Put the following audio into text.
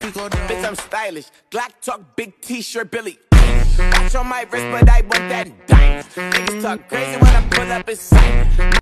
Bitch, I'm stylish. Glock talk, big t-shirt, Billy. Watch on my wrist, but I want that dime. Niggas talk crazy when I pull up in sight.